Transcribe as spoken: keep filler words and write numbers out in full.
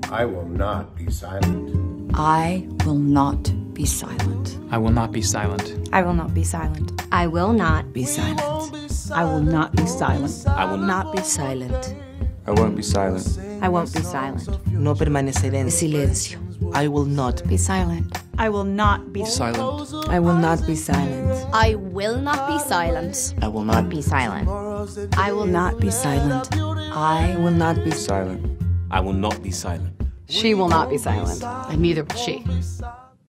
I will not be silent. I will not be silent. I will not be silent. I will not be silent. I will not Be silent. I will not be silent. I will not be silent. I won't be silent. I won't be silent. No permaneceré en Silencio. I will not Be silent. I will not be Silent. I will not be silent. I will not be silent. I will not be silent. I will not be silent. I will not be Silent. I will not be silent. She will not be silent, and neither will she.